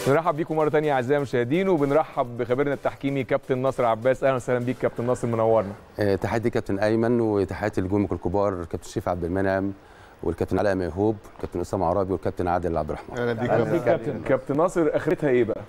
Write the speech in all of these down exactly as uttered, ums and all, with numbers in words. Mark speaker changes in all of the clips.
Speaker 1: نرحب بيكم مره ثانيه اعزائي المشاهدين، وبنرحب بخبيرنا التحكيمي كابتن ناصر عباس. اهلا وسهلا بيك كابتن ناصر، منورنا.
Speaker 2: أه تحياتي كابتن ايمن، وتحياتي لجمهورك الكبار كابتن شريف عبد المنعم والكابتن علاء ميهوب والكابتن اسامه عرابي والكابتن عادل عبد الرحمن.
Speaker 3: اهلا بيك
Speaker 1: يا كابتن. كابتن ناصر اخرتها ايه بقى؟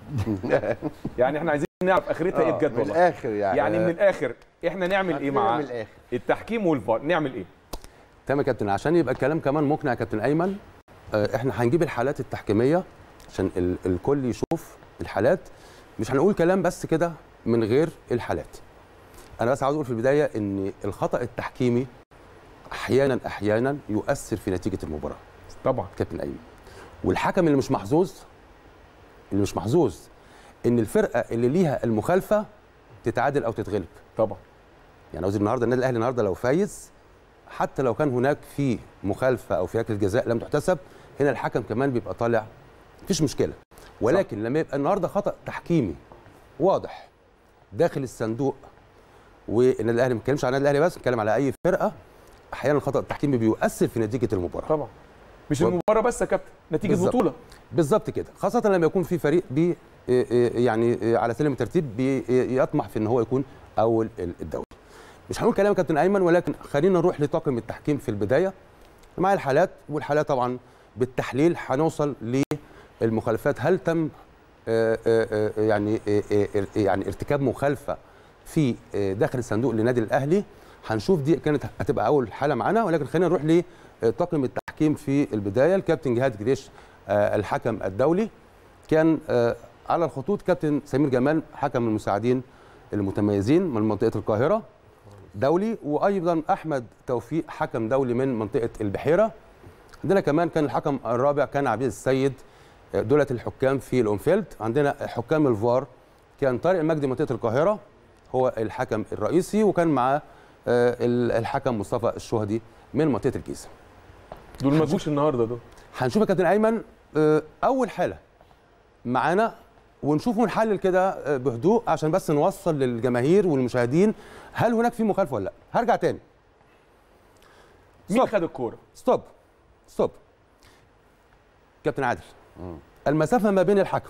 Speaker 1: يعني احنا عايزين نعرف اخرتها ايه بجد والله.
Speaker 3: من الاخر يعني
Speaker 1: يعني من الاخر احنا نعمل ايه مع
Speaker 3: من الآخر.
Speaker 1: التحكيم والفار؟ نعمل ايه؟
Speaker 2: تمام يا كابتن، عشان يبقى الكلام كمان مقنع يا كابتن ايمن، أه احنا هنجيب الحالات التحكيميه عشان ال الكل يشوف الحالات، مش هنقول كلام بس كده من غير الحالات. انا بس عاوز اقول في البدايه ان الخطا التحكيمي احيانا احيانا يؤثر في نتيجه المباراه
Speaker 1: طبعا
Speaker 2: كابتن ايمن، والحكم اللي مش محظوظ اللي مش محظوظ ان الفرقه اللي ليها المخالفه تتعادل او تتغلب.
Speaker 1: طبعا
Speaker 2: يعني عاوز النهارده النادي الاهلي النهارده لو فايز، حتى لو كان هناك في مخالفه او في ركله جزاء لم تحتسب، هنا الحكم كمان بيبقى طالع مفيش مشكله. ولكن صح. لما يبقى النهارده خطا تحكيمي واضح داخل الصندوق، والنادي الاهلي ما بنتكلمش على النادي الاهلي بس، بنتكلم على اي فرقه، احيانا الخطا التحكيمي بيؤثر في نتيجه المباراه.
Speaker 1: طبعا مش و... المباراه بس يا كابتن، نتيجه
Speaker 2: بالزبط.
Speaker 1: بطوله.
Speaker 2: بالظبط كده، خاصه لما يكون في فريق بي يعني على سلم الترتيب بيطمح في ان هو يكون اول الدوري. مش هنقول كلام يا كابتن ايمن، ولكن خلينا نروح لطاقم التحكيم في البدايه مع الحالات، والحالات طبعا بالتحليل هنوصل للمخالفات. هل تم يعني يعني ارتكاب مخالفه في داخل الصندوق للنادي الاهلي؟ هنشوف دي كانت هتبقى اول حاله معانا، ولكن خلينا نروح لطاقم التحكيم في البدايه. الكابتن جهاد جريش الحكم الدولي، كان على الخطوط كابتن سمير جمال حكم المساعدين المتميزين من منطقه القاهره دولي، وايضا احمد توفيق حكم دولي من منطقه البحيره. عندنا كمان كان الحكم الرابع كان عبد السيد، دولة الحكام في الأونفيلد. عندنا حكام الفار كان طارق مجدي منطقة القاهرة هو الحكم الرئيسي، وكان معاه الحكم مصطفى الشهدي من منطقة الجيزة.
Speaker 1: دول ما جوش النهارده دول.
Speaker 2: هنشوف يا كابتن أيمن أول حالة معانا، ونشوف ونحلل كده بهدوء عشان بس نوصل للجماهير والمشاهدين هل هناك في مخالفة ولا لا. هرجع تاني.
Speaker 1: مين خد الكورة؟
Speaker 2: ستوب ستوب كابتن عادل. مم. المسافة ما بين الحكم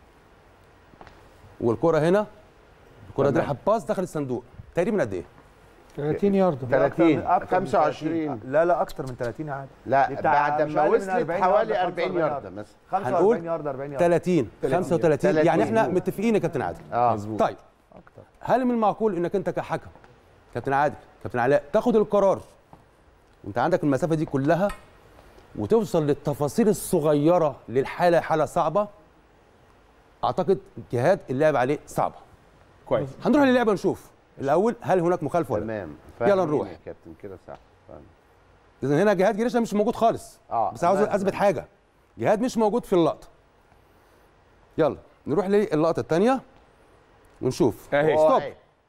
Speaker 2: والكرة هنا، الكرة دي باص داخل الصندوق تقريبا قد ايه؟
Speaker 4: ثلاثين ياردة.
Speaker 3: ثلاثين خمسة وعشرين.
Speaker 4: لا لا اكتر من ثلاثين عادي.
Speaker 3: لا بعد ما وصلت حوالي أربعين ياردة مثلا.
Speaker 4: خمسة وأربعين ياردة أربعين ياردة.
Speaker 2: ثلاثين خمسة وثلاثين يعني احنا متفقين يا كابتن عادل.
Speaker 3: اه مظبوط.
Speaker 2: طيب أكتر. هل من المعقول انك انت كحكم كابتن عادل كابتن علاء تاخد القرار وانت عندك المسافة دي كلها وتوصل للتفاصيل الصغيره للحاله؟ حاله صعبه، اعتقد جهاد اللعب عليه صعبه.
Speaker 1: كويس،
Speaker 2: هنروح للعبه نشوف الاول هل هناك مخالفه ولا
Speaker 3: تمام.
Speaker 2: يلا نروح
Speaker 3: يا كابتن كده صح.
Speaker 2: اذا هنا جهاد جريشه مش موجود خالص.
Speaker 3: اه
Speaker 2: بس عاوز اثبت حاجه، جهاد مش موجود في اللقطه. يلا نروح للقطه الثانيه ونشوف.
Speaker 1: اهي
Speaker 2: ستوب.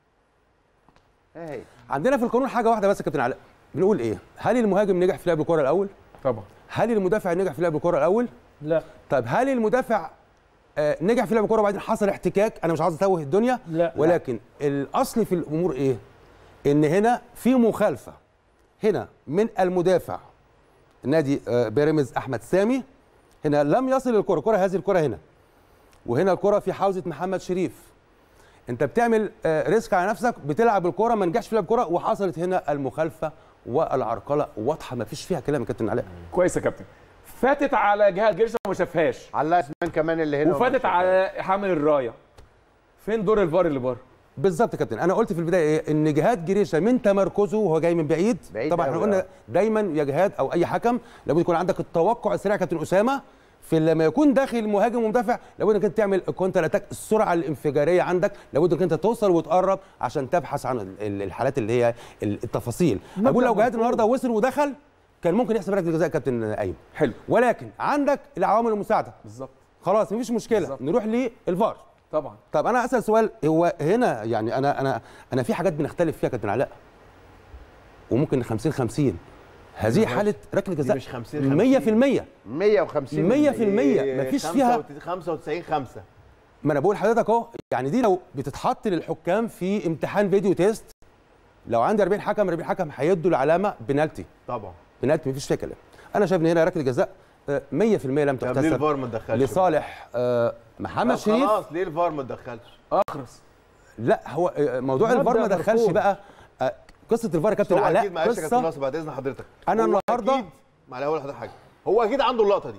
Speaker 3: اهي
Speaker 2: عندنا في القانون حاجه واحده بس يا كابتن علاء، بنقول ايه؟ هل المهاجم نجح في لعب الكره الاول؟
Speaker 1: طبعا.
Speaker 2: هل المدافع نجح في لعب الكره الاول؟
Speaker 4: لا.
Speaker 2: طيب هل المدافع آه نجح في لعب الكره وبعدين حصل احتكاك؟ انا مش عاوز اتوه الدنيا.
Speaker 4: لا.
Speaker 2: ولكن لا. الاصل في الامور ايه؟ ان هنا في مخالفه هنا من المدافع نادي آه بيراميدز احمد سامي. هنا لم يصل الكره، الكره هذه الكره هنا، وهنا الكره في حوزه محمد شريف. انت بتعمل آه ريسك على نفسك، بتلعب الكره ما نجحش في لعب الكره، وحصلت هنا المخالفه والعرقله واضحه ما فيش فيها كلام يا كابتن علاء.
Speaker 1: كويس يا كابتن. فاتت على جهاد جريشه وما شافهاش،
Speaker 3: على اسمان كمان اللي هنا،
Speaker 1: وفاتت على حامل الرايه. فين دور الفار اللي بره؟
Speaker 2: بالظبط يا كابتن، انا قلت في البدايه ايه؟ ان جهاد جريشه من تمركزه وهو جاي من بعيد, بعيد طبعا احنا قلنا دايما يا جهاد او اي حكم لابد يكون عندك التوقع السريع. كابتن اسامه في لما يكون داخل مهاجم ومدافع لابد انك انت تعمل الكونتر اتاك، السرعه الانفجاريه عندك لابد انك انت توصل وتقرب عشان تبحث عن الحالات اللي هي التفاصيل. اقول لو جهاد النهارده وصل ودخل كان ممكن يحسب ركله جزاء كابتن ايمن.
Speaker 1: حلو،
Speaker 2: ولكن عندك العوامل المساعده.
Speaker 1: بالظبط،
Speaker 2: خلاص مفيش مشكله. بالزبط. نروح للفار.
Speaker 1: طبعا.
Speaker 2: طب انا اسال سؤال، هو هنا يعني انا انا انا في حاجات بنختلف فيها كابتن علاء وممكن خمسين خمسين. هذه حاله ركله جزاء
Speaker 3: مش خمسين
Speaker 2: مية في المية
Speaker 3: مية وخمسين
Speaker 2: مية في المية مفيش فيها
Speaker 3: خمسة وتسعين خمسة.
Speaker 2: ما انا بقول لحضرتك اهو، يعني دي لو بتتحط للحكام في امتحان فيديو تيست، لو عندي أربعين حكم أربعين حكم هيدوا العلامه بنالتي.
Speaker 3: طبعا
Speaker 2: بنالتي مفيش فيها كلام. انا شايف ان هنا ركله جزاء مية في المية لم
Speaker 3: طب ليه
Speaker 2: تحتسب
Speaker 3: الفار ما اتدخلش؟
Speaker 2: لصالح آه، محمد شريف.
Speaker 3: خلاص ليه الفار ما اتدخلش؟
Speaker 1: اخرس.
Speaker 2: لا هو آه، موضوع الفار ما دخلش بقى. آه، قصه الفار يا كابتن
Speaker 3: هو
Speaker 2: علاء
Speaker 3: اكيد معلش يا كابتن
Speaker 2: قصه.
Speaker 3: ناصر بعد اذن حضرتك،
Speaker 2: انا
Speaker 3: هو
Speaker 2: النهارده
Speaker 3: اكيد معلش هقول لحضرتك حاجه، هو اكيد عنده اللقطه دي.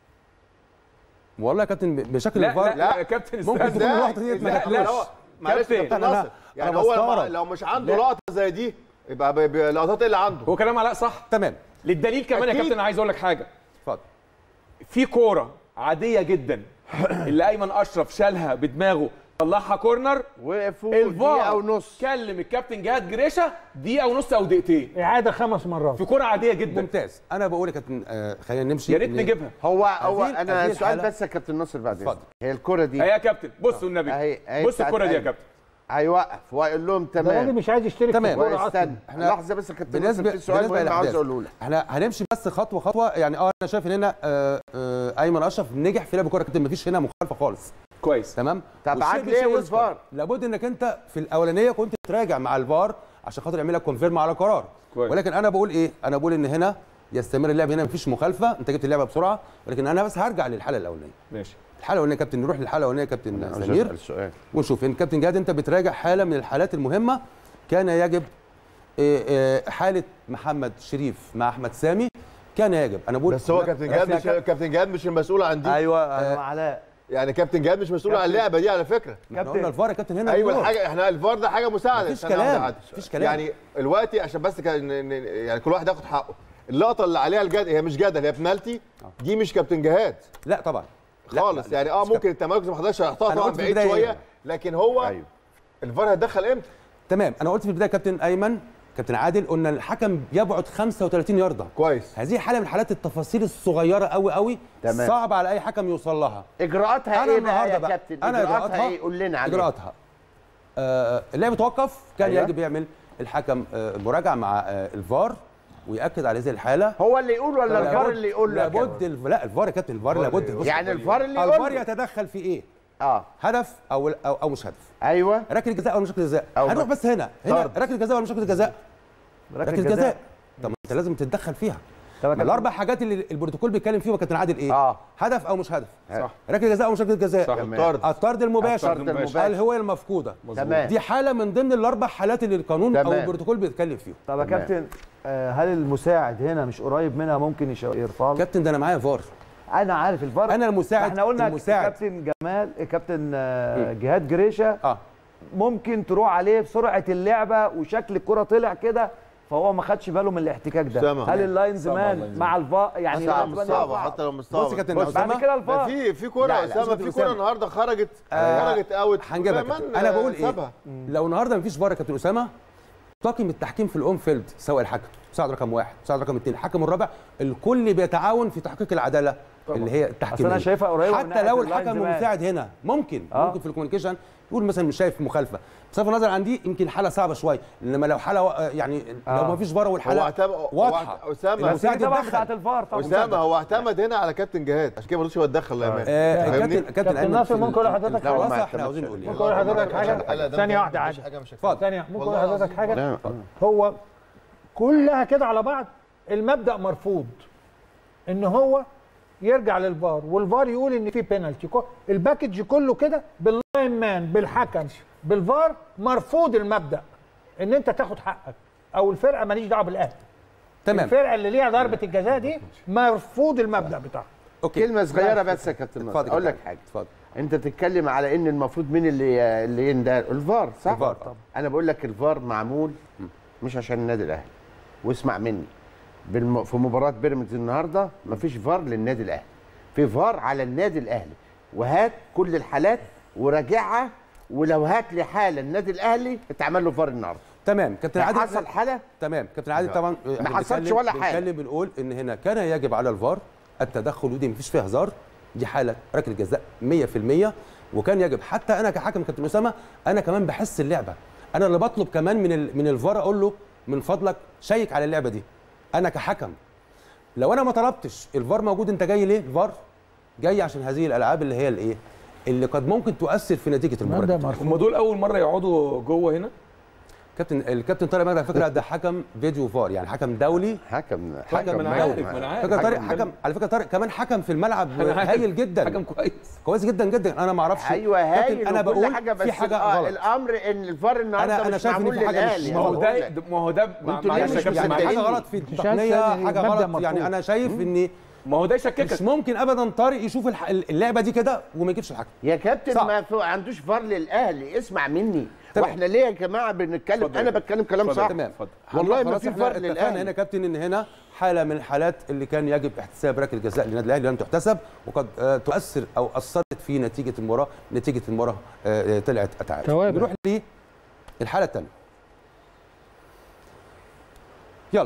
Speaker 2: والله يا كابتن بشكل
Speaker 1: لا
Speaker 2: الفار
Speaker 1: لا, لا يا كابتن
Speaker 2: ممكن
Speaker 1: استنى.
Speaker 2: تكون اللقطه ديت ما
Speaker 1: لا، لا،
Speaker 2: جاتلوش.
Speaker 1: هو-
Speaker 3: معلش يا
Speaker 1: كابتن،
Speaker 3: كابتن
Speaker 2: أنا-
Speaker 3: ناصر، يعني
Speaker 2: أنا
Speaker 3: هو
Speaker 2: بستغرب.
Speaker 3: لما- لو مش عنده
Speaker 2: لا.
Speaker 3: لقطه زي دي يبقى ب- ب- اللقطات ايه اللي عنده؟
Speaker 1: هو كلام علاء صح
Speaker 2: تمام.
Speaker 1: للدليل كمان يا
Speaker 3: أكيد.
Speaker 1: كابتن. عايز اقول لك حاجه،
Speaker 2: اتفضل.
Speaker 1: في كوره عاديه جدا اللي ايمن اشرف شالها بدماغه طلعها كورنر،
Speaker 3: وقفوا دقيقه
Speaker 1: الفار
Speaker 3: ونص.
Speaker 1: كلم الكابتن جهاد جريشه دقيقه ونص او دقيقتين
Speaker 4: اعاده خمس مرات
Speaker 1: في كوره عاديه جدا.
Speaker 2: ممتاز. انا بقول يا كابتن آه، خلينا نمشي.
Speaker 1: يا ريت
Speaker 2: إن-
Speaker 1: نجيبها.
Speaker 3: هو هو
Speaker 2: هذه-
Speaker 3: انا
Speaker 2: هذه
Speaker 3: سؤال
Speaker 2: الحالة-
Speaker 3: بس يا كابتن ناصر بعد
Speaker 2: اتفضل.
Speaker 3: اذنك، هي الكره دي
Speaker 1: اهي يا كابتن بصوا النبي،
Speaker 3: أهي- أهي
Speaker 1: بصوا
Speaker 3: بتاعت
Speaker 1: الكوره دي يا
Speaker 3: أيمن.
Speaker 1: كابتن.
Speaker 3: هيوقف وهيقول لهم
Speaker 4: ده راجل
Speaker 3: تمام.
Speaker 4: مش عايز يشترك
Speaker 2: تمام.
Speaker 4: في الكوره
Speaker 3: استنى
Speaker 4: اصلا.
Speaker 2: إحنا
Speaker 3: لحظه بس يا كابتن
Speaker 2: بالنسبه
Speaker 3: ناصر، في سؤال
Speaker 2: بالنسبه
Speaker 3: مهم عاوز
Speaker 2: للأحداث.
Speaker 3: اقوله لك.
Speaker 2: احنا هنمشي بس خطوه خطوه. يعني اه انا شايف ان هنا آه، آه، ايمن اشرف نجح في لعب الكوره. كابتن مفيش هنا مخالفه خالص.
Speaker 1: كويس.
Speaker 2: تمام.
Speaker 3: طب
Speaker 2: والشيء
Speaker 3: عاد
Speaker 2: بالشيء
Speaker 3: ليه
Speaker 2: يذكر.
Speaker 3: والفار؟
Speaker 2: لابد انك انت في الاولانيه كنت تراجع مع الفار عشان خاطر يعمل لك كونفيرم على قرار.
Speaker 1: كويس.
Speaker 2: ولكن انا بقول ايه؟ انا بقول ان هنا يستمر اللعب. هنا مفيش مخالفه، انت جبت اللعبه بسرعه. ولكن انا بس هرجع للحاله الاولانيه.
Speaker 1: ماشي.
Speaker 2: الحاله الاولانيه كابتن، نروح للحاله الاولانيه يا كابتن
Speaker 3: عاوز
Speaker 2: سمير
Speaker 3: أسأل سؤال.
Speaker 2: ونشوف ان كابتن جهاد انت بتراجع حاله من الحالات المهمه. كان يجب إيه، إيه، حاله محمد شريف مع احمد سامي كان يجب. انا بقول
Speaker 3: بس هو كابتن جهاد مش كابتن جهاد مش المسؤول عن دي.
Speaker 4: ايوه انا مع علاء.
Speaker 3: يعني كابتن جهاد مش مسؤول عن اللعبه دي على فكره.
Speaker 2: احنا قلنا الفار يا كابتن هنا
Speaker 3: ايوه
Speaker 2: دور.
Speaker 3: الحاجه احنا الفار ده حاجه مساعده.
Speaker 2: مفيش
Speaker 3: استنى
Speaker 2: كلام،
Speaker 3: واحدة عادي.
Speaker 2: مفيش كلام.
Speaker 3: يعني دلوقتي عشان بس كان يعني كل واحد ياخد حقه. اللقطه اللي عليها الجدل هي مش جدل، هي بنالتي. دي مش كابتن جهاد
Speaker 2: لا طبعا. لا،
Speaker 3: خالص.
Speaker 2: لا، لا،
Speaker 3: يعني اه
Speaker 2: مش
Speaker 3: ممكن التمركز ما حضرتش هيحطها
Speaker 2: أنا
Speaker 3: طبعا
Speaker 2: قلت في
Speaker 3: بعيد
Speaker 2: البداية
Speaker 3: شويه،
Speaker 2: إيه؟
Speaker 3: لكن هو
Speaker 2: أيوه.
Speaker 3: الفار هيتدخل امتى؟
Speaker 2: تمام. انا قلت في البدايه كابتن ايمن كابتن عادل قلنا الحكم يبعد خمسة وثلاثين يارده.
Speaker 3: كويس.
Speaker 2: هذه حاله من حالات التفاصيل الصغيره قوي قوي
Speaker 3: تمام.
Speaker 2: صعب على اي حكم يوصل لها.
Speaker 3: اجراءاتها
Speaker 2: أنا
Speaker 3: ايه
Speaker 2: النهاردة
Speaker 3: بقى يا
Speaker 2: بقى-
Speaker 3: كابتن؟
Speaker 2: أنا
Speaker 3: اجراءاتها
Speaker 2: إجراءاتها-
Speaker 3: ايه؟ قول لنا عليها.
Speaker 2: اجراءاتها آه اللعب توقف. كان
Speaker 3: أيوة.
Speaker 2: يجب يعمل الحكم آه مراجعه مع آه الفار ويأكد على هذه الحاله.
Speaker 3: هو اللي يقول ولا الفار
Speaker 2: لابد-
Speaker 3: اللي يقول لك؟
Speaker 2: لابد الف... لا الفار يا كابتن الفار لابد. بص،
Speaker 3: يعني الفار اللي يقول
Speaker 2: الفار
Speaker 3: له.
Speaker 2: يتدخل في ايه؟
Speaker 3: اه
Speaker 2: هدف او او, أو مش هدف.
Speaker 3: ايوه
Speaker 2: ركله جزاء او مش ركله جزاء.
Speaker 3: أو
Speaker 2: هنروح
Speaker 3: ب-
Speaker 2: بس هنا هنا
Speaker 3: طرد.
Speaker 2: ركله جزاء ولا مش ركله جزاء؟ ركله جزاء. طب ما انت لازم تتدخل فيها.
Speaker 4: طب يا
Speaker 2: ما الاربع حاجات اللي البروتوكول بيتكلم فيهم كابتن عادل ايه؟
Speaker 3: اه
Speaker 2: هدف او مش هدف.
Speaker 1: صح.
Speaker 2: ركله جزاء او مش ركله جزاء.
Speaker 1: صح.
Speaker 3: تمام.
Speaker 1: الطرد.
Speaker 2: الطرد المباشر.
Speaker 3: الطرد المباشر.
Speaker 2: الهويه المفقوده.
Speaker 3: تمام.
Speaker 2: دي حاله من ضمن الاربع حالات اللي القانون او
Speaker 3: تمام.
Speaker 2: البروتوكول بيتكلم فيهم.
Speaker 4: طب يا
Speaker 3: تمام.
Speaker 4: كابتن آه، هل المساعد هنا مش قريب منها ممكن يش- يرفع له؟
Speaker 2: كابتن ده انا معايا فار.
Speaker 4: انا عارف الفار.
Speaker 2: انا المساعد.
Speaker 4: احنا قلنا
Speaker 2: المساعد.
Speaker 4: كابتن جمال كابتن آه، جهاد جريشه
Speaker 2: اه
Speaker 4: ممكن تروح عليه بسرعه اللعبه وشكل الكره طلع كده فهو ما خدش باله من الاحتكاك ده.
Speaker 3: سامع.
Speaker 4: هل اللاينز
Speaker 1: صعب
Speaker 4: مان
Speaker 1: اللاينز
Speaker 4: مع الفار يعني
Speaker 3: صعب
Speaker 4: اللاينز مان
Speaker 3: صعب
Speaker 4: يرفع.
Speaker 3: حتى لو
Speaker 2: بص
Speaker 3: مستوعب.
Speaker 2: يا كابتن
Speaker 3: بص،
Speaker 2: أسامة.
Speaker 4: بعد كده
Speaker 3: ده
Speaker 4: الفار
Speaker 3: في في كوره
Speaker 2: لا،
Speaker 3: يا
Speaker 2: لا،
Speaker 3: اسامه،
Speaker 2: كابتن
Speaker 3: في كوره
Speaker 2: أسامة.
Speaker 3: النهارده خرجت
Speaker 2: آه،
Speaker 3: خرجت اوت.
Speaker 2: هنجيبها يا كابتن. انا بقول ايه؟
Speaker 3: سابها.
Speaker 2: لو النهارده مفيش فار يا كابتن اسامه طاقم التحكيم في الاون فيلد سواء الحكم مساعد رقم واحد مساعد رقم اثنين الحكم الرابع الكل بيتعاون في تحقيق العداله
Speaker 1: طبعا.
Speaker 2: اللي هي التحكيميه.
Speaker 4: أصل أنا شايفها قريبة من
Speaker 2: حتى
Speaker 4: ناحية
Speaker 2: لو
Speaker 4: اللاينز
Speaker 2: الحكم
Speaker 4: مان.
Speaker 2: المساعد هنا ممكن
Speaker 4: آه.
Speaker 2: ممكن في الكوميونيكيشن يقول مثلا مش شايف مخالفه. بصرف النظر عن دي يمكن حاله صعبه شويه انما لو حاله آه، يعني
Speaker 4: آه.
Speaker 2: لو مفيش فار
Speaker 3: هو
Speaker 2: والحاله
Speaker 3: اعتمد
Speaker 2: واضحه
Speaker 3: هو اسامه
Speaker 4: بس دي طبعا
Speaker 2: يتدخل.
Speaker 4: بتاعت الفار طبعا.
Speaker 3: اسامه هو اعتمد هنا على كابتن جهاد عشان كده ما رضيش هو يتدخل يا مان.
Speaker 2: آه،
Speaker 3: فاهمني؟
Speaker 2: كابتن كابتن
Speaker 5: كابتن
Speaker 2: ايمن
Speaker 5: ناصر
Speaker 2: في
Speaker 5: ممكن أقول
Speaker 2: ال-
Speaker 5: لحضرتك
Speaker 2: الخلاصة
Speaker 3: حاجة؟
Speaker 2: احنا عاوزين نقول
Speaker 5: ممكن أقول لحضرتك حاجه ثانيه واحده عادي
Speaker 2: اتفضل.
Speaker 5: ثانيه ممكن اقول لحضرتك حاجه
Speaker 3: لا.
Speaker 5: هو كلها كده على بعض المبدا مرفوض ان هو يرجع للفار والفار يقول ان في بينالتي الباكج كله كده باللاين مان بالحكم بالفار مرفوض المبدا ان انت تاخد حقك او الفرقه ماليش دعوه بالاهلي
Speaker 2: تمام
Speaker 5: الفرقه اللي ليها ضربه الجزاء دي مرفوض المبدا بتاعها
Speaker 2: اوكي
Speaker 3: كلمه صغيره بس يا كابتن ناصر
Speaker 2: اتفضل
Speaker 3: اقول لك
Speaker 2: كابتن.
Speaker 3: حاجه.
Speaker 2: اتفضل.
Speaker 3: انت بتتكلم على ان المفروض مين اللي اللي يندار الفار صح؟
Speaker 2: الفار طبعا.
Speaker 3: انا بقول لك الفار معمول مش عشان النادي الاهلي واسمع مني بالم... في مباراه بيراميدز النهارده مفيش فار للنادي الاهلي في فار على النادي الاهلي وهات كل الحالات وراجعها ولو هات لي حاله النادي الاهلي اتعمل له فار النهارده
Speaker 2: تمام كابتن عادل
Speaker 3: حصل حاله
Speaker 2: تمام كابتن عادل طبعا
Speaker 3: ما حصلش ولا حاجة.
Speaker 2: بنتكلم بنقول ان هنا كان يجب على الفار التدخل ودي مفيش فيها هزار دي حاله ركله جزاء مية في المية وكان يجب حتى انا كحكم كابتن اسامه انا كمان بحس اللعبه انا اللي بطلب كمان من ال... من الفار اقول له من فضلك شيك على اللعبه دي انا كحكم لو انا ما طلبتش الفار موجود انت جاي ليه الفار جاي عشان هذه الالعاب اللي هي الايه اللي قد ممكن تؤثر في نتيجه المباراه
Speaker 1: هم دول اول مره يقعدوا جوه هنا
Speaker 2: كابتن الكابتن طارق مجدي على فكره ده حكم فيديو فار، يعني حكم دولي،
Speaker 3: حكم
Speaker 2: حكم
Speaker 1: ما انا عارف ما انا عارف
Speaker 2: فكره طارق حكم على فكره طارق كمان حكم في الملعب هايل جدا،
Speaker 1: حكم كويس
Speaker 2: كويس جدا جدا. انا ما اعرفش
Speaker 3: ايوه هايل،
Speaker 2: انا بقول
Speaker 3: حاجة بس
Speaker 2: في حاجه
Speaker 3: آه
Speaker 2: غلط.
Speaker 3: الامر ان الفار النهارده
Speaker 2: أنا- أنا
Speaker 3: مش
Speaker 2: شايف إن
Speaker 3: معمول
Speaker 2: في حاجة مش-
Speaker 3: للاهلي.
Speaker 1: ما هو ده ما هو ده
Speaker 3: وانتوا
Speaker 1: معلش
Speaker 3: ليه
Speaker 1: يا
Speaker 3: مش
Speaker 1: كابتن
Speaker 2: يعني
Speaker 1: معلش.
Speaker 2: حاجه
Speaker 3: مصدقين؟
Speaker 2: غلط في
Speaker 5: شايف
Speaker 2: التقنيه،
Speaker 5: إن
Speaker 2: حاجه
Speaker 5: المبدأ
Speaker 2: غلط. يعني
Speaker 5: مرفوض.
Speaker 2: انا شايف ان
Speaker 1: ما هو ده يشككك.
Speaker 2: مش ممكن ابدا طارق يشوف الح- اللعبه دي كده وما يجيبش الحكم.
Speaker 3: يا كابتن
Speaker 2: صعب.
Speaker 3: ما في عندوش فار للاهلي، اسمع مني.
Speaker 2: تمام.
Speaker 3: واحنا ليه يا جماعه بنتكلم؟
Speaker 1: اتفضل
Speaker 3: انا
Speaker 1: يا كابتن.
Speaker 3: بتكلم كلام
Speaker 1: اتفضل.
Speaker 3: صح.
Speaker 2: تمام.
Speaker 3: والله
Speaker 2: خلاص
Speaker 3: ما في
Speaker 2: إحنا
Speaker 3: فار
Speaker 2: اتفقنا
Speaker 3: للاهلي.
Speaker 2: هنا يا كابتن ان هنا حاله من الحالات اللي كان يجب احتساب ركله جزاء للنادي الاهلي لم تحتسب، وقد آه، تؤثر او اثرت في نتيجه المباراه، نتيجه المباراه آه، طلعت اتعادل.
Speaker 5: توابع.
Speaker 2: نروح للحاله الثانيه. يلا.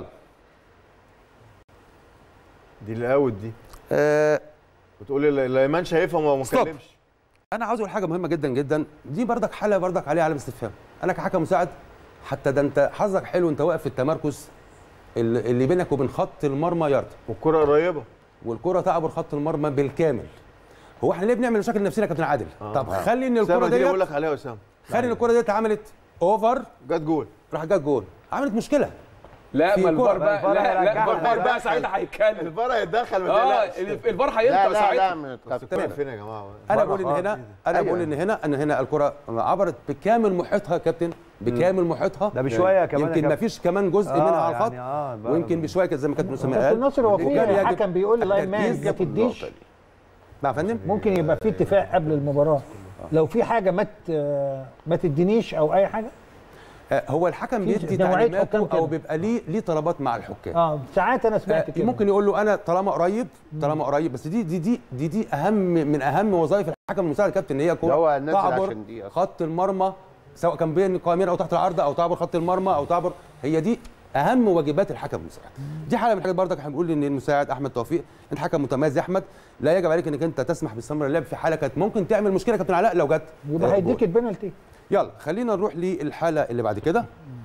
Speaker 6: دي الاوت دي
Speaker 2: آه
Speaker 6: بتقول لي لايمان شايفها وما
Speaker 2: ستوب.
Speaker 6: مكلمش.
Speaker 2: انا عاوز اقول حاجه مهمه جدا جدا، دي بردك حاله بردك عليها علامه استفهام. انا كحكم مساعد حتى ده انت حظك حلو، انت واقف في التمركز اللي اللي بينك وبين خط المرمى يارد،
Speaker 6: والكره قريبه.
Speaker 2: والكره تعبر خط المرمى بالكامل. هو احنا ليه بنعمل مشاكل نفسنا يا كابتن عادل؟
Speaker 6: آه.
Speaker 2: طب خلي ان الكره
Speaker 6: اسامه دي بقول
Speaker 2: ديت
Speaker 6: لك عليها يا اسامه،
Speaker 2: خلي ان الكره ديت عملت اوفر،
Speaker 6: جت جول.
Speaker 2: راح جت جول، عملت مشكله.
Speaker 1: لا
Speaker 2: في
Speaker 1: ما الفار
Speaker 2: كورة.
Speaker 1: بقى
Speaker 4: الفار
Speaker 1: لا لا
Speaker 4: هيرجعها.
Speaker 1: الفار بقى ساعتها هيتكلم.
Speaker 6: الفار هيتدخل ما
Speaker 1: اه
Speaker 6: تقلقش.
Speaker 1: الفار
Speaker 3: لا
Speaker 1: هينطق
Speaker 3: لا لا
Speaker 1: ساعتها.
Speaker 3: ما
Speaker 6: بس
Speaker 3: تخافش.
Speaker 6: الكره فين يا جماعه؟
Speaker 2: انا بقول ان هنا انا
Speaker 3: أيوة.
Speaker 2: بقول ان هنا ان هنا الكره عبرت بكامل محيطها يا كابتن، بكامل محيطها.
Speaker 4: ده بشويه كمان يا
Speaker 2: يمكن ما
Speaker 4: كابتن.
Speaker 2: فيش كمان جزء
Speaker 4: آه،
Speaker 2: منها على
Speaker 4: يعني
Speaker 2: الخط،
Speaker 4: آه، بقى-
Speaker 2: ويمكن بشويه كده زي ما كابتن اسامه
Speaker 5: كابتن
Speaker 2: قال.
Speaker 5: ناصر هو
Speaker 2: وكان
Speaker 5: في
Speaker 2: يجب
Speaker 5: حكم بيقول لاين مان
Speaker 2: التركيز.
Speaker 5: ما تديش،
Speaker 2: نعم يا فندم.
Speaker 5: ممكن يبقى في اتفاق قبل المباراه لو في حاجه ما ت- ما تدينيش او اي حاجه.
Speaker 2: آه، هو الحكم
Speaker 5: في
Speaker 2: بيدي
Speaker 5: نوعية حكام
Speaker 2: تعليماته
Speaker 5: كده.
Speaker 2: او بيبقى ليه ليه طلبات مع الحكام.
Speaker 5: اه ساعات انا
Speaker 2: آه،
Speaker 5: سمعت كده.
Speaker 2: ممكن يقول له انا طالما قريب طالما قريب، بس دي دي دي دي, دي اهم من اهم وظائف الحكم المساعد كابتن، ان هي
Speaker 3: ده هو
Speaker 2: كوره
Speaker 3: نازل
Speaker 2: تعبر
Speaker 3: عشان دي أصلاً.
Speaker 2: خط المرمى، سواء كان بين القوامين او تحت العارضه او تعبر خط المرمى او تعبر، هي دي اهم واجبات الحكم المساعد. دي حاله من الحاجات برضك احنا بنقول ان المساعد احمد توفيق انت حكم متميز يا احمد، لا يجب عليك انك انت تسمح باستمرار اللعب في حاله كانت ممكن تعمل مشكله يا كابتن علاء لو جت.
Speaker 5: يبقى
Speaker 2: آه،
Speaker 5: هيديك
Speaker 2: جول.
Speaker 5: البنالتي.
Speaker 2: يلا خلينا نروح للحاله اللي بعد كده،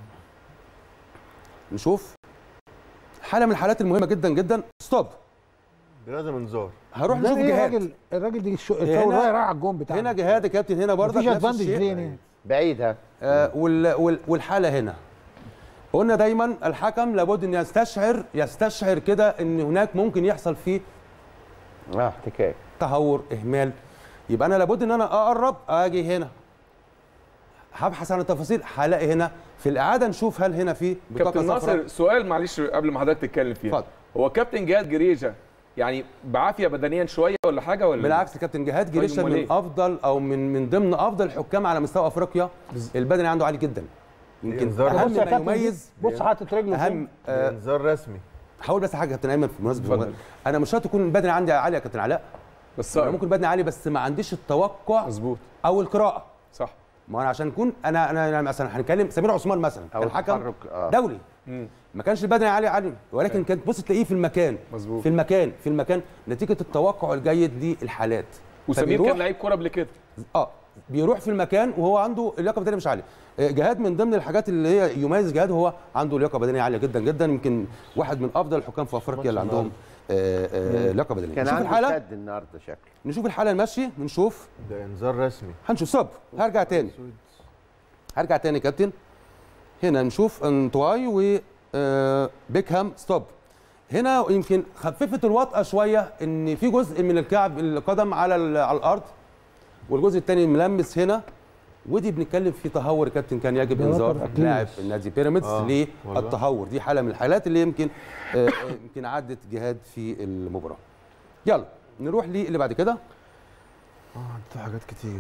Speaker 2: نشوف حاله من الحالات المهمه جدا جدا. ستوب.
Speaker 6: ده لازم انذار.
Speaker 2: هروح
Speaker 5: ده
Speaker 2: نشوف
Speaker 5: ايه
Speaker 2: جهاد.
Speaker 5: الراجل الراجل دي الشو-
Speaker 2: هنا-
Speaker 5: الفاول رايح راح على الجون بتاعنا.
Speaker 2: هنا جهاد يا كابتن، هنا برضك
Speaker 5: مفيش
Speaker 2: نفس
Speaker 5: ادفانتج
Speaker 2: الشيء.
Speaker 5: ليه هنا؟
Speaker 3: بعيد ها.
Speaker 2: آه وال وال والحاله هنا قلنا دايما الحكم لابد ان يستشعر يستشعر كده ان هناك ممكن يحصل فيه
Speaker 3: اه احتكاك.
Speaker 2: تهور، اهمال. يبقى انا لابد ان انا اقرب، اجي هنا هبحث عن التفاصيل، هلاقي هنا في الاعاده نشوف هل هنا في بطاقه
Speaker 1: كابتن
Speaker 2: صفراء.
Speaker 1: ناصر سؤال معلش قبل ما حضرتك تتكلم فيها.
Speaker 2: اتفضل.
Speaker 1: هو كابتن جهاد جريجه يعني بعافيه بدنيا شويه ولا حاجه ولا
Speaker 2: بالعكس كابتن جهاد
Speaker 1: طيب
Speaker 2: جريشة
Speaker 1: أمال
Speaker 2: من
Speaker 1: إيه؟
Speaker 2: افضل او من من ضمن افضل الحكام على مستوى افريقيا. البدني عنده عالي جدا، يمكن
Speaker 6: إنذار.
Speaker 2: اهم
Speaker 5: بص يا
Speaker 2: ما
Speaker 5: كابتن
Speaker 2: يميز
Speaker 5: بص حاطط رجله
Speaker 2: اهم
Speaker 5: فين؟
Speaker 2: آه
Speaker 6: انذار رسمي.
Speaker 2: هقول بس حاجه يا كابتن ايمن بمناسبه
Speaker 1: اتفضل.
Speaker 2: انا مش شرط يكون البدني عندي عالي يا كابتن علاء،
Speaker 1: بس
Speaker 2: أنا ممكن بدني عالي بس ما عنديش التوقع
Speaker 1: مظبوط
Speaker 2: او القراءه.
Speaker 1: صح.
Speaker 2: ما انا عشان اكون انا انا أنا مثلا هنتكلم سمير عثمان مثلا
Speaker 3: أو
Speaker 2: كان حكم
Speaker 3: التحرك، آه.
Speaker 2: دولي،
Speaker 1: مم.
Speaker 2: ما كانش البدني عالي عالي، ولكن كانت بص تلاقيه في المكان
Speaker 1: مظبوط.
Speaker 2: في المكان في المكان نتيجه التوقع الجيد للحالات.
Speaker 1: وسمير
Speaker 2: فبيروح-
Speaker 1: كان لعيب كوره قبل كده.
Speaker 2: اه بيروح في المكان وهو عنده اللياقه البدنيه مش عاليه. آه، جهاد من ضمن الحاجات اللي هي يميز جهاد هو عنده لياقه بدنيه عاليه جدا جدا، يمكن واحد من افضل الحكام في افريقيا اللي عندهم آه، آه، لياقه بدنيه.
Speaker 3: كان
Speaker 2: نشوف
Speaker 3: عنده
Speaker 2: الحاله
Speaker 3: شد النهارده شكله.
Speaker 2: نشوف الحاله المشي ونشوف
Speaker 6: ده انذار رسمي.
Speaker 2: هنشوف صب. هرجع تاني هرجع تاني يا كابتن، هنا نشوف انطواي و آه، بيكهام ستوب. هنا يمكن خففت الوطأة شويه ان في جزء من الكعب القدم على ال- على الارض والجزء الثاني ملمس هنا، ودي بنتكلم في تهور يا كابتن، كان يجب
Speaker 5: ده
Speaker 2: انذار
Speaker 5: وتر أكيد.
Speaker 2: لاعب النادي بيراميدز
Speaker 6: آه،
Speaker 2: للتهور. دي حاله من الحالات اللي يمكن آه، يمكن عدت جهاد في المباراه. يلا نروح للي بعد كده.
Speaker 6: اه في حاجات كتير.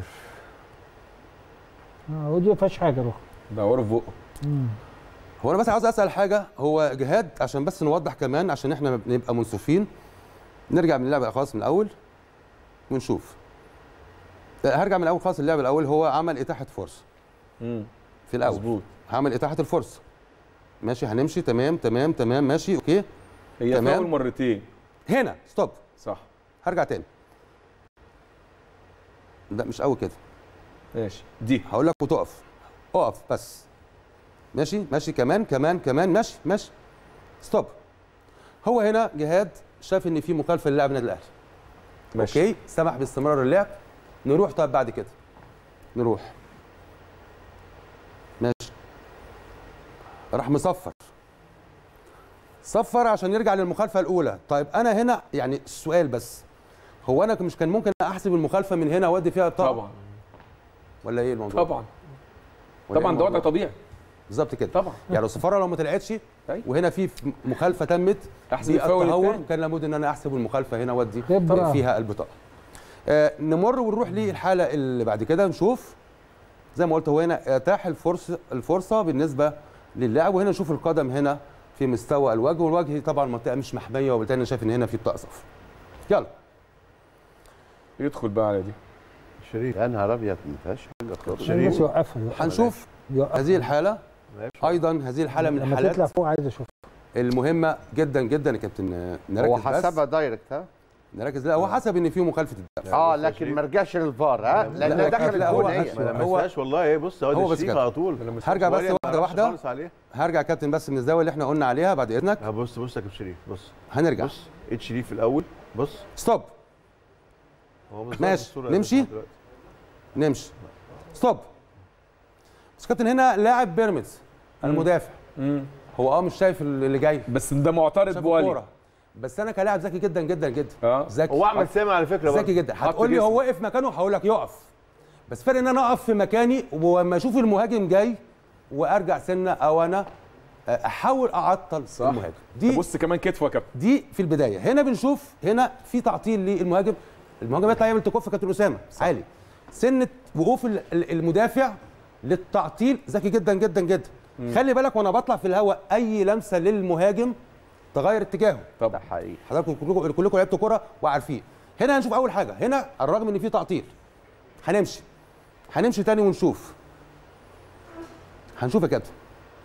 Speaker 5: اه ودي ما فيهاش حاجه روح.
Speaker 1: دوروا في بقه.
Speaker 2: هو انا بس عاوز اسال حاجه، هو جهاد عشان بس نوضح كمان عشان احنا نبقى منصفين، نرجع من اللعبه خالص من الاول ونشوف. هرجع من الاول خالص. اللعبه الاول هو عمل اتاحه فرصه
Speaker 1: امم
Speaker 2: في الاول.
Speaker 1: مظبوط.
Speaker 2: عمل اتاحه الفرصه، ماشي هنمشي تمام تمام تمام ماشي اوكي.
Speaker 1: هي
Speaker 2: تمام.
Speaker 1: فاول مرتين.
Speaker 2: هنا ستوب.
Speaker 1: صح.
Speaker 2: هرجع تاني. لا مش قوي كده،
Speaker 1: ماشي دي
Speaker 2: هقول لك وتقف. اقف بس. ماشي ماشي كمان كمان كمان ماشي ماشي ستوب. هو هنا جهاد شاف ان في مخالفه للاعب النادي الاهلي.
Speaker 1: ماشي.
Speaker 2: اوكي سمح باستمرار اللعب. نروح طيب بعد كده نروح ماشي راح مصفر صفر عشان يرجع للمخالفه الاولى. طيب انا هنا يعني السؤال بس، هو انا مش كان ممكن احسب المخالفه من هنا وادي فيها الطاقه؟
Speaker 1: طبعا
Speaker 2: ولا ايه الموضوع؟
Speaker 1: طبعا
Speaker 2: ولا
Speaker 1: طبعا
Speaker 2: إيه
Speaker 1: ده وضع
Speaker 2: الموضوع؟
Speaker 1: طبيعي
Speaker 2: بالظبط كده.
Speaker 1: طبعا.
Speaker 2: يعني الصفاره لو ما طلعتش
Speaker 1: أيوة.
Speaker 2: وهنا في مخالفه تمت
Speaker 1: أحسب الفاول
Speaker 2: بالتهور،
Speaker 1: التاني.
Speaker 2: كان لابد ان انا احسب المخالفه هنا وادي
Speaker 5: خبرة.
Speaker 2: فيها البطاقه. آه نمر ونروح للحاله اللي بعد كده نشوف. زي ما قلت هو هنا اتاح الفرصه الفرصه بالنسبه للاعب، وهنا نشوف القدم هنا في مستوى الوجه، والوجه طبعا منطقه مش محميه، وبالتالي انا شايف ان هنا في بطاقه صفر. يلا
Speaker 1: يدخل بقى على دي
Speaker 6: شريف
Speaker 3: يا نهار ابيض ما فيهاش حاجه خالص.
Speaker 5: بس يوقفها يوقفها.
Speaker 2: هنشوف
Speaker 5: يوقفها.
Speaker 2: هذه الحاله
Speaker 6: ماشي.
Speaker 2: ايضا. هذه الحاله من
Speaker 5: لما
Speaker 2: الحالات
Speaker 5: تطلع فوق عايز اشوف.
Speaker 2: المهمه جدا جدا يا كابتن. نركز
Speaker 3: هو
Speaker 2: بس
Speaker 3: حسبها دايركت ها؟
Speaker 2: نركز. لا هو حسب ان في مخالفه الدفع.
Speaker 3: اه لكن ما رجعش للفار ها؟ لانها
Speaker 2: لا،
Speaker 3: دخلت
Speaker 2: لا، هو
Speaker 3: جون هي.
Speaker 2: أكشن.
Speaker 6: ما
Speaker 2: هو-
Speaker 6: لمسهاش والله. ايه بص
Speaker 2: هو
Speaker 6: هو
Speaker 2: بس
Speaker 6: ده
Speaker 2: كده.
Speaker 6: على طول.
Speaker 2: هرجع بس
Speaker 6: ولا ما
Speaker 2: واحده
Speaker 6: عرفش
Speaker 2: واحده.
Speaker 6: خالص عليه.
Speaker 2: هرجع يا كابتن بس من الزاويه اللي احنا قلنا عليها بعد اذنك.
Speaker 6: ها بص بص يا كابتن شريف بص.
Speaker 2: هنرجع.
Speaker 6: بص ايد شريف الاول بص.
Speaker 2: ستوب.
Speaker 6: هو مش
Speaker 2: ماشي.
Speaker 6: ظاهر الصورة
Speaker 2: نمشي؟
Speaker 6: دلوقتي.
Speaker 2: نمشي. ستوب. بس كابتن هنا لاعب بيراميدز المدافع،
Speaker 1: امم
Speaker 2: هو اه مش شايف اللي جاي،
Speaker 1: بس ده معترض
Speaker 2: شاف
Speaker 1: بوالي.
Speaker 2: الكوره. بس انا كلاعب ذكي جدا جدا جدا.
Speaker 1: اه
Speaker 2: ذكي.
Speaker 6: هو احمد سامي على فكره برضه.
Speaker 2: ذكي جدا.
Speaker 1: حط
Speaker 2: هتقول لي هو
Speaker 1: جسمه.
Speaker 2: واقف مكانه، هقول لك يقف. بس فرق ان انا اقف في مكاني وما اشوف المهاجم جاي وارجع سنه، او انا احاول اعطل
Speaker 1: صح.
Speaker 2: المهاجم. دي
Speaker 1: بص كمان كتفه يا كابتن.
Speaker 2: دي في البدايه. هنا بنشوف هنا في تعطيل للمهاجم. المهاجم يطلع يعمل تكوف كابتن اسامه عالي. سنه وقوف ال- ال- المدافع للتعطيل ذكي جدا جدا جدا. مم. خلي بالك وانا بطلع في الهواء اي لمسه للمهاجم تغير اتجاهه.
Speaker 3: ده
Speaker 1: طبعا
Speaker 3: حقيقي.
Speaker 2: حضراتكم كلكم كلكم لعبتوا كوره وعارفين. هنا هنشوف اول حاجه. هنا الرغم ان في تعطيل هنمشي هنمشي تاني ونشوف. هنشوف يا كابتن.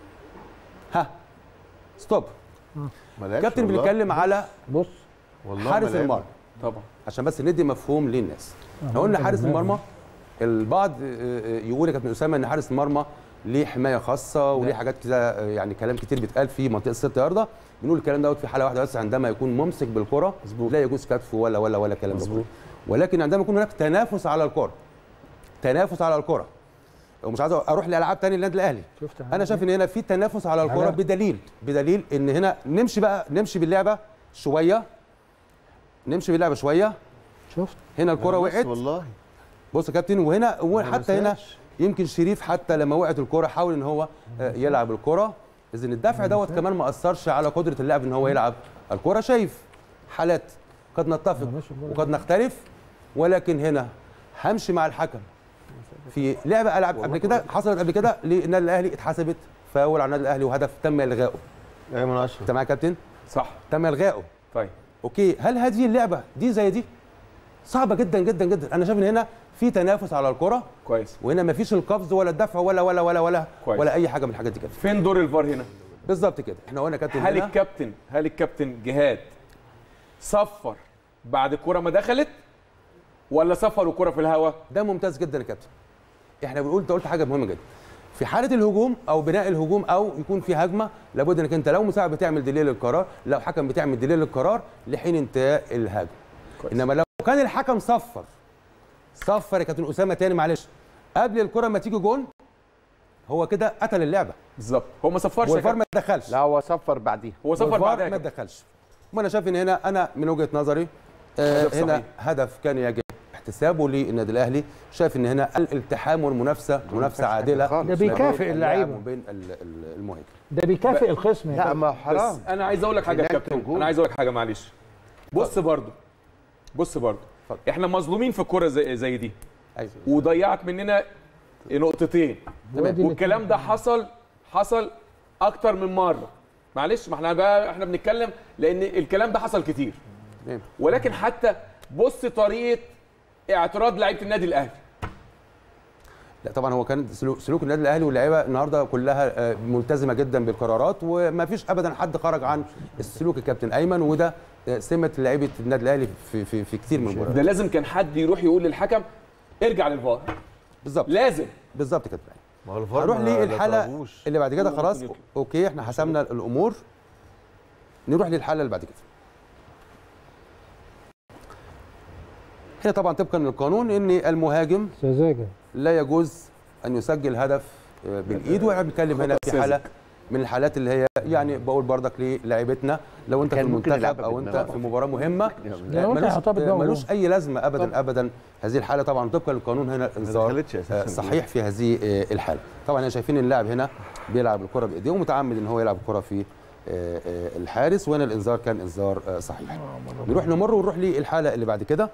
Speaker 2: ها ستوب.
Speaker 6: ما لعبش
Speaker 2: كابتن
Speaker 6: والله.
Speaker 2: بنتكلم على
Speaker 5: بص
Speaker 6: والله
Speaker 2: حارس
Speaker 6: ما لعب.
Speaker 2: المرمى
Speaker 1: طبعا
Speaker 2: عشان بس ندي مفهوم للناس. احنا قلنا حارس المرمى، البعض يقول يا كابتن اسامه ان حارس المرمى ليه حمايه خاصه وليه حاجات كده، يعني كلام كتير بيتقال في منطقه ست يارده. بنقول الكلام دوت في حاله واحده بس، عندما يكون ممسك بالكره لا يجوز كتفه ولا ولا ولا كلام ده. ولكن عندما يكون هناك تنافس على الكره، تنافس على الكره، ومش عايز اروح لالعاب ثانيه للنادي الاهلي.
Speaker 5: شفت
Speaker 2: انا شايف ان هنا في تنافس على الكره
Speaker 5: على-
Speaker 2: بدليل بدليل ان هنا نمشي بقى نمشي باللعبه شويه، نمشي باللعبه شويه.
Speaker 5: شفت
Speaker 2: هنا الكره
Speaker 6: بس
Speaker 2: وقعت.
Speaker 6: والله
Speaker 2: بص يا كابتن، وهنا وحتى هنا
Speaker 6: لمسهاش.
Speaker 2: يمكن شريف حتى لما وقعت الكره حاول ان هو آه، يلعب الكره. اذا الدفع دوت كمان ما اثرش على قدره اللاعب ان هو يلعب الكره. شايف حالات قد نتفق وقد نختلف، ولكن هنا همشي مع الحكم في لعبه العاب قبل كده حصلت قبل كده للنادي الاهلي، اتحسبت فاول على النادي الاهلي وهدف تم الغائه.
Speaker 6: ايمن اشرف
Speaker 2: انت معايا يا كابتن؟
Speaker 1: صح.
Speaker 2: تم الغائه.
Speaker 1: طيب
Speaker 2: اوكي، هل هذه اللعبه دي زي دي؟ صعبه جدا جدا جدا. انا شايف ان هنا في تنافس على الكره،
Speaker 1: كويس.
Speaker 2: وهنا مفيش القفز ولا الدفع ولا ولا ولا ولا
Speaker 1: كويس.
Speaker 2: ولا اي حاجه من الحاجات دي كده.
Speaker 1: فين دور الفار هنا؟
Speaker 2: بالظبط كده. احنا قلنا كابتن
Speaker 1: هل
Speaker 2: هنا
Speaker 1: الكابتن هل الكابتن جهاد صفر بعد الكرة ما دخلت ولا صفر الكرة في الهواء؟
Speaker 2: ده ممتاز جدا يا كابتن. احنا بنقول انت قلت حاجه مهمه جدا. في حاله الهجوم او بناء الهجوم او يكون في هجمه، لابد انك انت لو مساعد بتعمل ديلي للقرار، لو حكم بتعمل ديلي للقرار لحين انتهاء الهجمه. انما لو كان الحكم صفر صفر يا كابتن اسامه تاني معلش قبل الكره ما تيجي جون، هو كده قتل اللعبه
Speaker 1: بالظبط. هو ما صفرش يا
Speaker 2: والفار
Speaker 1: كابتن.
Speaker 2: ما دخلش.
Speaker 3: لا هو صفر بعديها.
Speaker 1: هو صفر
Speaker 2: والفار
Speaker 1: بعدها
Speaker 2: ما
Speaker 1: كده.
Speaker 2: تدخلش. وانا شايف ان هنا انا من وجهه نظري آه
Speaker 1: هدف
Speaker 2: هنا
Speaker 1: صحيح.
Speaker 2: هدف كان يجب احتسابه للنادي الاهلي. شايف ان هنا الالتحام والمنافسه منافسه عادله
Speaker 3: خالص.
Speaker 5: ده بيكافئ
Speaker 2: بين
Speaker 5: اللعيبة.
Speaker 2: اللاعب وبين ال- ال- المهاجم.
Speaker 5: ده بيكافئ الخصم يا
Speaker 3: لا
Speaker 5: كابتن.
Speaker 3: ما حرام.
Speaker 1: بس انا عايز اقول لك حاجه يا
Speaker 3: هناك
Speaker 1: كابتن،
Speaker 3: جول.
Speaker 1: انا عايز اقول لك حاجه معلش. بص برضو بص برضو احنا مظلومين في الكوره زي زي دي،
Speaker 2: ايوه
Speaker 1: وضيعت مننا نقطتين،
Speaker 5: وادي
Speaker 1: والكلام ده حصل حصل اكتر من مره. معلش، ما احنا بقى احنا بنتكلم لان الكلام ده حصل كتير.
Speaker 2: تمام.
Speaker 1: ولكن حتى بص طريقه اعتراض لعيبه النادي الاهلي.
Speaker 2: لا طبعا هو كان سلوك, سلوك النادي الاهلي واللعيبه النهارده كلها آه، ملتزمه جدا بالقرارات، وما فيش ابدا حد خرج عن السلوك الكابتن ايمن، وده آه، سمه لعيبه النادي الاهلي في في في كتير من المباريات.
Speaker 1: ده لازم كان حد يروح يقول للحكم ارجع للفار،
Speaker 2: بالظبط
Speaker 1: لازم.
Speaker 2: بالظبط كده.
Speaker 6: ما هو الفار
Speaker 2: هنروح
Speaker 6: ما
Speaker 2: للحاله
Speaker 6: لطفوش.
Speaker 2: اللي بعد كده.
Speaker 1: هو
Speaker 2: خلاص
Speaker 1: ممكن يطلع.
Speaker 2: اوكي احنا حسمنا الامور، نروح للحاله اللي بعد كده. هنا طبعا طبقا للقانون ان المهاجم
Speaker 5: سذاجه.
Speaker 2: لا يجوز ان يسجل هدف آه، بالايد، واحنا بنتكلم هنا في
Speaker 1: خطأ
Speaker 2: حاله من الحالات اللي هي يعني بقول بردك للاعيبتنا لو انت في
Speaker 3: كان ممكن
Speaker 2: المنتخب
Speaker 3: يلعبها
Speaker 2: او انت
Speaker 3: بالدماغ.
Speaker 2: في مباراه مهمه
Speaker 5: ده لو انت
Speaker 2: ملوش,
Speaker 5: هيحطها بالجو
Speaker 2: ملوش
Speaker 5: جون.
Speaker 2: اي لازمه ابدا
Speaker 6: طب.
Speaker 2: ابدا هذه الحاله طبعا طبقا للقانون هنا الانذار
Speaker 6: دخلتش أساساً.
Speaker 2: آه، صحيح في هذه آه، الحاله. طبعا احنا شايفين اللاعب هنا بيلعب الكره بايديه ومتعمد ان هو يلعب الكره في آه، آه، الحارس، وهنا الانذار كان انذار آه، صحيح. نروح نمر ونروح للحاله اللي بعد كده.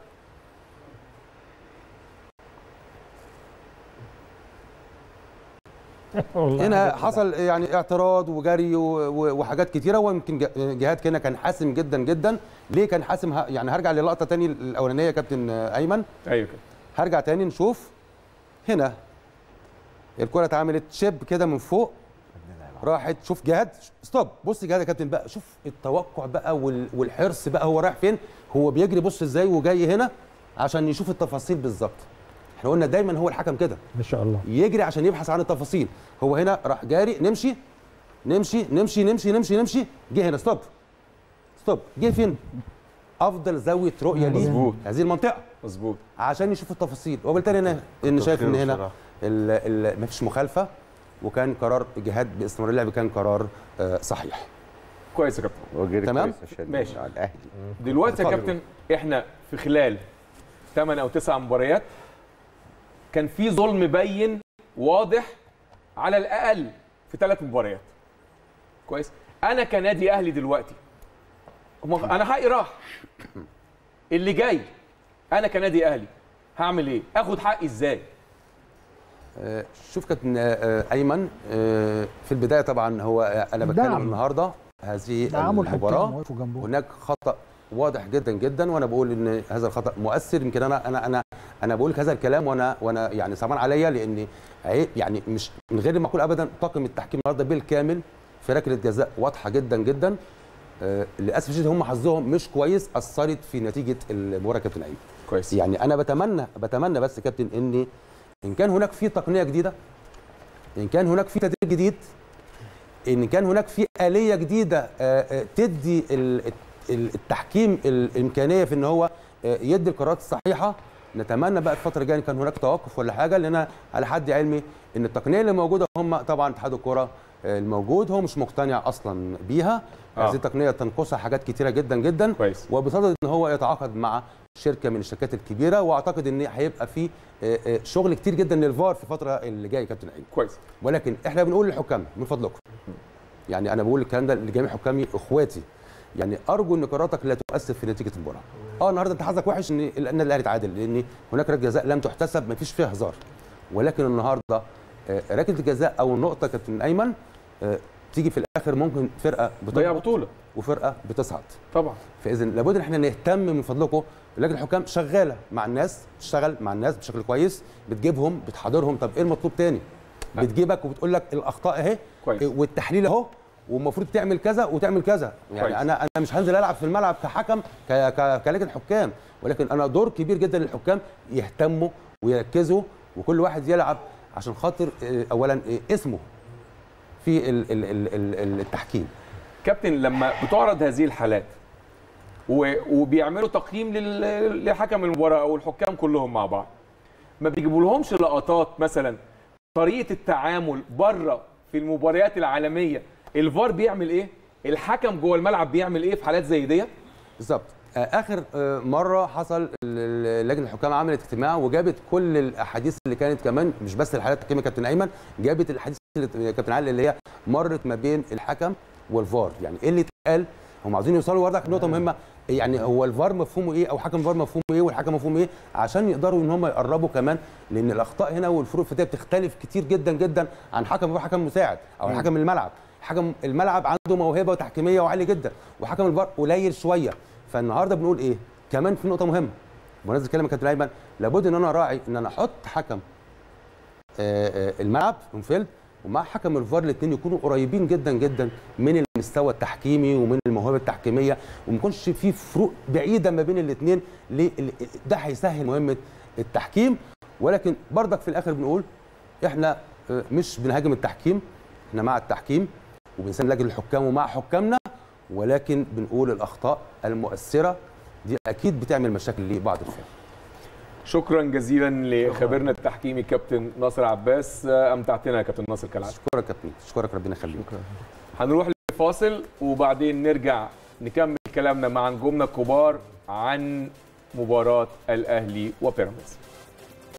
Speaker 2: هنا حصل يعني اعتراض وجري و- و- وحاجات كتيره، ويمكن ج- جهاد كده كان حاسم جدا جدا. ليه كان حاسم؟ ه- يعني هرجع للقطه تاني الاولانيه يا كابتن ايمن.
Speaker 1: ايوه كده.
Speaker 2: هرجع تاني نشوف هنا الكره اتعملت شيب كده من فوق، راحت. شوف جهاد، ستوب، بص جهاد يا كابتن بقى، شوف التوقع بقى وال- والحرص بقى، هو رايح فين، هو بيجري، بص ازاي وجاي هنا عشان يشوف التفاصيل بالظبط. احنا قلنا دايما هو الحكم كده
Speaker 5: ما شاء الله
Speaker 2: يجري عشان يبحث عن التفاصيل. هو هنا راح جاري، نمشي نمشي نمشي نمشي نمشي نمشي، جه هنا ستوب ستوب، جه فين؟ افضل زاويه رؤيه ليه
Speaker 1: مظبوط.
Speaker 2: هذه المنطقه
Speaker 1: مظبوط.
Speaker 2: عشان يشوف التفاصيل. وبالتالي انا ان شايف ان هنا
Speaker 6: بصراحة.
Speaker 2: ما فيش مخالفه، وكان قرار جهاد باستمرار اللعب كان قرار آه، صحيح.
Speaker 1: كويس يا كابتن.
Speaker 3: وجري
Speaker 2: تمام؟
Speaker 3: كويس عشان
Speaker 1: ماشي.
Speaker 3: على الاهلي.
Speaker 1: دلوقتي يا
Speaker 2: اتفضل.
Speaker 1: كابتن احنا في خلال ثمانية او تسعة مباريات كان في ظلم بين واضح على الاقل في ثلاث مباريات. كويس. انا كنادي اهلي دلوقتي هم- انا حقي راح، اللي جاي انا كنادي اهلي هعمل ايه؟ اخد حقي ازاي؟
Speaker 2: آه، شوف كابتن آه، ايمن، آه، في البدايه طبعا هو آه، انا بتكلم
Speaker 5: دعم.
Speaker 2: النهارده هذه
Speaker 5: دعموا الحكام
Speaker 2: المباراه
Speaker 5: وقفوا جنبهم.
Speaker 2: هناك خطا واضح جدا جدا، وانا بقول ان هذا الخطا مؤثر. يمكن انا انا انا انا بقول هذا الكلام وانا وانا يعني صعبان عليا، لان عيب يعني مش من غير ما اقول ابدا طاقم التحكيم النهارده بالكامل في ركله جزاء واضحه جدا جدا. آه، للاسف الشديد هم حظهم مش كويس، اثرت في نتيجه المباراه كابتن ايمن.
Speaker 1: كويس.
Speaker 2: يعني انا بتمنى بتمنى بس كابتن ان ان كان هناك في تقنيه جديده، ان كان هناك في تدريب جديد، ان كان هناك في آلية جديده آه، آه، تدي ال- ال- التحكيم الامكانيه في ان هو آه، يدي القرارات الصحيحه. نتمنى بقى الفتره الجايه كان هناك توقف ولا حاجه، لان أنا على حد علمي ان التقنيه اللي موجوده هم طبعا اتحاد الكره آه، الموجود هو مش مقتنع اصلا بيها.
Speaker 1: آه.
Speaker 2: هذه التقنيه تنقصها حاجات كتيره جدا جدا،
Speaker 1: كويس.
Speaker 2: وبصدد ان هو يتعاقد مع شركه من الشركات الكبيره، واعتقد ان هيبقى في آه، آه، شغل كتير جدا للفار في الفتره اللي جايه كابتن ايمن.
Speaker 1: كويس.
Speaker 2: ولكن احنا بنقول للحكام من فضلكم، يعني انا بقول الكلام ده لجميع حكامي اخواتي، يعني ارجو ان قراراتك لا تؤثر في نتيجه المباراه. اه النهارده انت حظك وحش ان النادي الاهلي اتعادل، لان هناك ركله جزاء لم تحتسب ما فيش فيها هزار. ولكن النهارده آه، ركله الجزاء او النقطه كابتن ايمن آه، تيجي في الاخر ممكن فرقه
Speaker 1: ضيع
Speaker 2: بتهبط
Speaker 1: بطوله
Speaker 2: وفرقه بتصعد.
Speaker 1: طبعا.
Speaker 2: فاذا لابد ان احنا نهتم من فضلكم. لجنه الحكام شغاله مع الناس، تشتغل مع الناس بشكل كويس، بتجيبهم بتحاضرهم. طب ايه المطلوب تاني؟ بتجيبك وبتقول لك الاخطاء اهي
Speaker 1: كويس.
Speaker 2: والتحليل اهو، والمفروض تعمل كذا وتعمل كذا. يعني
Speaker 1: كويس.
Speaker 2: انا انا مش هنزل العب في الملعب كحكم ك- ك- كلجنه حكام، ولكن انا دور كبير جدا للحكام يهتموا ويركزوا، وكل واحد يلعب عشان خاطر آه، اولا آه، اسمه في ال- ال- ال- ال- التحكيم.
Speaker 1: كابتن لما بتعرض هذه الحالات و- وبيعملوا تقييم لل- لحكم المباراه او الحكام كلهم مع بعض، ما بيجيبوا لهمش لقطات مثلا طريقه التعامل بره في المباريات العالميه؟ الفار بيعمل ايه؟ الحكم جوه الملعب بيعمل ايه في حالات زي ديت؟
Speaker 2: بالظبط. آه، اخر آه، مره حصل ال- ال- لجنه الحكام عملت اجتماع وجابت كل الاحاديث اللي كانت، كمان مش بس الحالات التحكيميه كابتن ايمن، جابت الاحاديث اللي كابتن علي اللي هي مرت ما بين الحكم والفار. يعني ايه اللي اتقال؟ هم عاوزين يوصلوا برضك نقطه مهمه، يعني هو الفار مفهومه ايه او حكم الفار مفهومه ايه والحكم مفهومه ايه، عشان يقدروا ان هم يقربوا كمان، لان الاخطاء هنا والفروق الفرديه بتختلف كتير جدا جدا عن حكم الفار حكم مساعد او حكم الملعب. حكم الملعب عنده موهبه تحكيميه وعاليه جدا، وحكم الفار قليل شويه. فالنهارده بنقول ايه؟ كمان في نقطه مهمه بمناسبه كلامك كابتن ايمن، لابد ان انا راعي ان انا احط حكم آه، آه، الملعب اونفيلد ومع حكم الفار، الاثنين يكونوا قريبين جدا جدا من المستوى التحكيمي ومن الموهبه التحكيميه، وما يكونش في فروق بعيده ما بين الاثنين. ده هيسهل مهمه التحكيم. ولكن برضك في الاخر بنقول احنا آه، مش بنهاجم التحكيم، احنا مع التحكيم وبنساند لجنه الحكام ومع حكامنا، ولكن بنقول الاخطاء المؤثره دي اكيد بتعمل مشاكل لبعض الفرق.
Speaker 1: شكرا جزيلا لخبيرنا التحكيمي كابتن ناصر عباس، امتعتنا يا كابتن ناصر كالعاده.
Speaker 2: اشكرك كابتن، اشكرك ربنا يخليك.
Speaker 1: هنروح لفاصل وبعدين نرجع نكمل كلامنا مع نجومنا الكبار عن مباراه الاهلي وبيراميدز.